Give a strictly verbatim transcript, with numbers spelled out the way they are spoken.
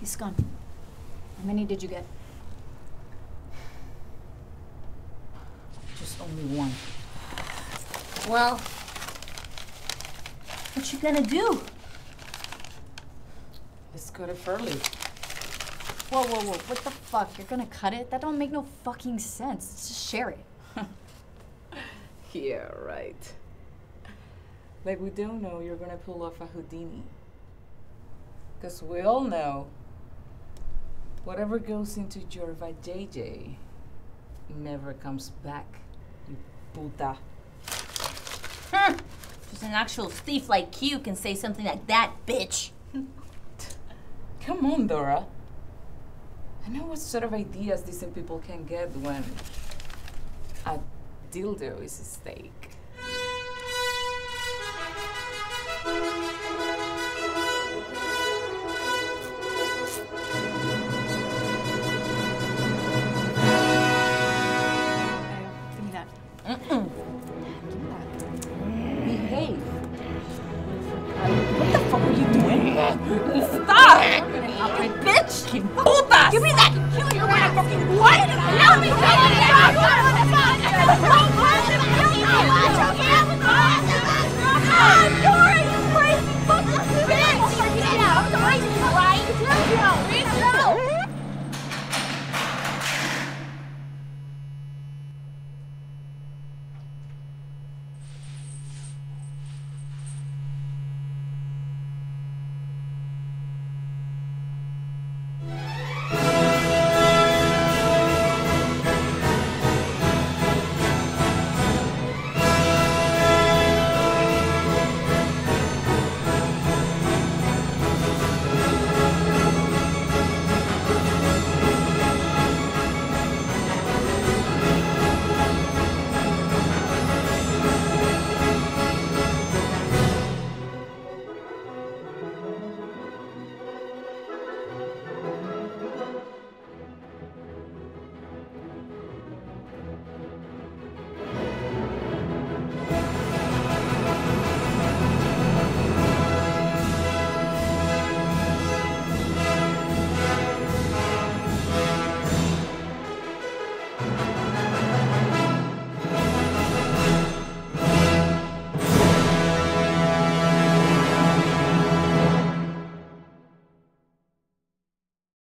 This gun. How many did you get? Just only one. Well, what you gonna do? Let's cut it early. Whoa, whoa, whoa, what the fuck? You're gonna cut it? That don't make no fucking sense. Let's just share it. Yeah, right. Like we don't know you're gonna pull off a Houdini. Because we all know whatever goes into your vajayjay never comes back, you puta. Just an actual thief like you can say something like that, bitch. Come on, Dora. I know what sort of ideas decent people can get when a dildo is at stake. Give me that. Mm-mm. Behave. What the fuck are you doing? Stop! Bitch! Putas! Give me that! Kill you! What? Help me!